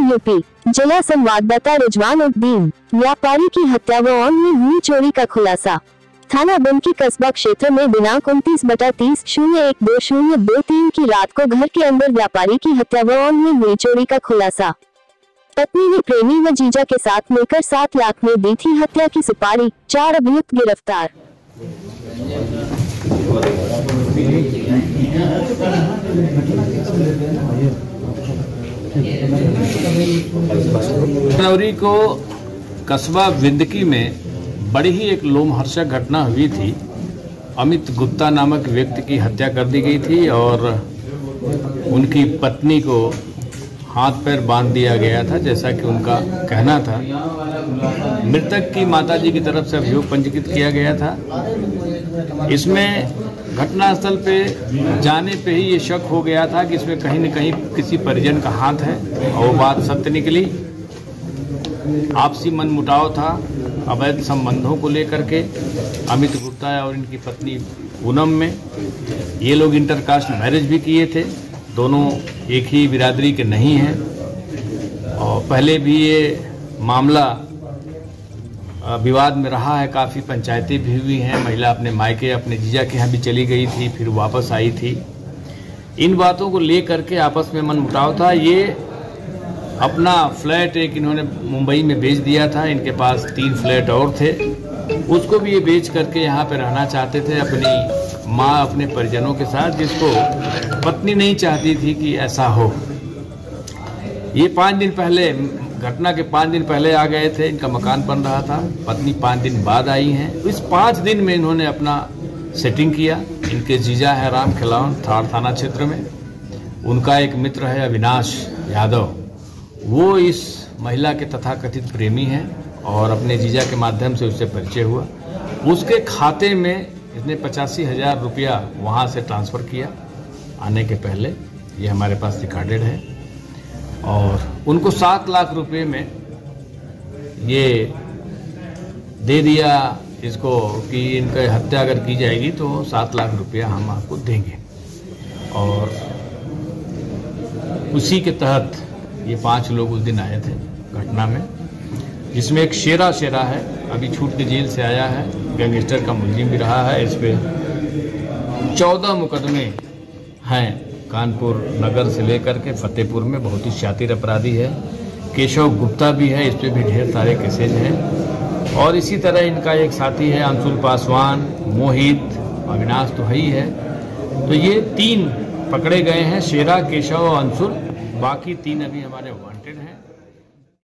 UP. जिला संवाददाता रिजवान उद्दीन। व्यापारी की हत्या व ऑन में हुई चोरी का खुलासा। थाना बंकी कस्बा क्षेत्र में दिनांक 29/30/01/2023 की रात को घर के अंदर व्यापारी की हत्या व ऑन में हुई चोरी का खुलासा। पत्नी ने प्रेमी व जीजा के साथ मिलकर 7 लाख में दी थी हत्या की सुपारी। 4 अभियुक्त गिरफ्तार। जनवरी को कस्बा विंदकी में बड़ी ही एक लोमहर्षक घटना हुई थी। अमित गुप्ता नामक व्यक्ति की हत्या कर दी गई थी और उनकी पत्नी को हाथ पैर बांध दिया गया था, जैसा कि उनका कहना था। मृतक की माताजी की तरफ से अभियोग पंजीकृत किया गया था। इसमें घटनास्थल पे जाने पे ही ये शक हो गया था कि इसमें कहीं न कहीं किसी परिजन का हाथ है, और वो बात सत्य निकली। आपसी मनमुटाव था अवैध संबंधों को लेकर के अमित गुप्ता और इनकी पत्नी पूनम में। ये लोग इंटरकास्ट मैरिज भी किए थे, दोनों एक ही बिरादरी के नहीं हैं। और पहले भी ये मामला विवाद में रहा है, काफ़ी पंचायतें भी हुई हैं। महिला अपने मायके अपने जीजा के यहाँ भी चली गई थी, फिर वापस आई थी। इन बातों को लेकर के आपस में मनमुटाव था। ये अपना फ्लैट एक इन्होंने मुंबई में बेच दिया था। इनके पास 3 फ्लैट और थे, उसको भी ये बेच करके यहाँ पे रहना चाहते थे अपनी माँ अपने परिजनों के साथ, जिसको पत्नी नहीं चाहती थी कि ऐसा हो। ये 5 दिन पहले, घटना के 5 दिन पहले आ गए थे। इनका मकान बन रहा था, पत्नी 5 दिन बाद आई हैं। इस 5 दिन में इन्होंने अपना सेटिंग किया। इनके जीजा है राम खिलावन, थाड़ थाना क्षेत्र में। उनका एक मित्र है अविनाश यादव, वो इस महिला के तथाकथित प्रेमी हैं और अपने जीजा के माध्यम से उससे परिचय हुआ। उसके खाते में इसने 85,000 रुपया वहाँ से ट्रांसफ़र किया आने के पहले। ये हमारे पास रिकॉर्डेड है। और उनको 7 लाख रुपए में ये दे दिया इसको कि इनका हत्या अगर की जाएगी तो 7 लाख रुपया हम आपको देंगे। और उसी के तहत ये 5 लोग उस दिन आए थे घटना में, जिसमें एक शेरा है, अभी छूट के जेल से आया है, गैंगस्टर का मुलजिम भी रहा है। इस पे 14 मुकदमे हैं, कानपुर नगर से लेकर के फतेहपुर में। बहुत ही शातिर अपराधी है। केशव गुप्ता भी है, इस पे भी ढेर सारे केसेज हैं। और इसी तरह इनका एक साथी है अंशुल पासवान, मोहित, अविनाश तो है ही है। तो ये 3 पकड़े गए हैं, शेरा, केशव और अंशुल। बाकी 3 अभी हमारे वांटेड हैं।